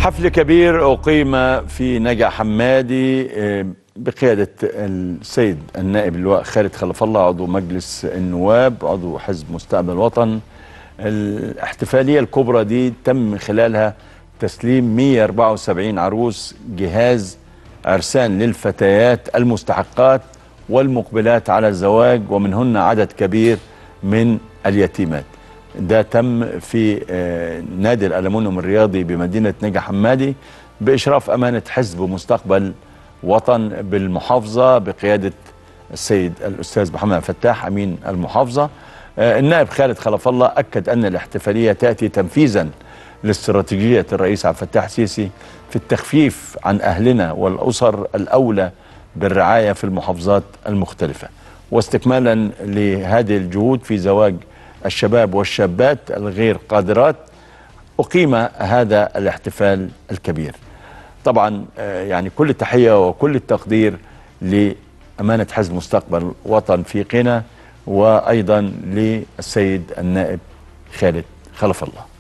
حفل كبير أقيم في نجع حمادي بقيادة السيد النائب اللواء خالد خلف الله عضو مجلس النواب عضو حزب مستقبل الوطن. الاحتفالية الكبرى دي تم خلالها تسليم 174 عروس جهاز عرسان للفتيات المستحقات والمقبلات على الزواج، ومنهن عدد كبير من اليتيمات. ده تم في نادي الألمنيوم الرياضي بمدينة نجع حمادي بإشراف أمانة حزب مستقبل وطن بالمحافظة بقيادة السيد الأستاذ محمد فتاح أمين المحافظة. النائب خالد خلف الله أكد أن الاحتفالية تأتي تنفيذا لاستراتيجية الرئيس عبد الفتاح السيسي في التخفيف عن أهلنا والأسر الأولى بالرعاية في المحافظات المختلفة، واستكمالا لهذه الجهود في زواج الشباب والشابات الغير قادرات أقيم هذا الاحتفال الكبير. طبعا يعني كل التحية وكل التقدير لأمانة حزب مستقبل وطن في قنا، وأيضا للسيد النائب خالد خلف الله.